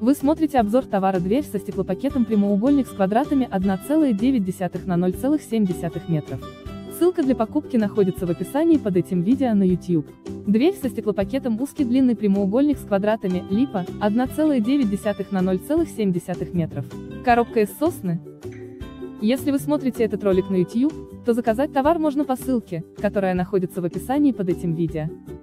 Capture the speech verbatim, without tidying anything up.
Вы смотрите обзор товара дверь со стеклопакетом прямоугольник с квадратами одна целая девять десятых на ноль целых семь десятых метров. Ссылка для покупки находится в описании под этим видео на YouTube. Дверь со стеклопакетом узкий длинный прямоугольник с квадратами, липа, одна целая девять десятых на ноль целых семь десятых метров. Коробка из сосны. Если вы смотрите этот ролик на YouTube, то заказать товар можно по ссылке, которая находится в описании под этим видео.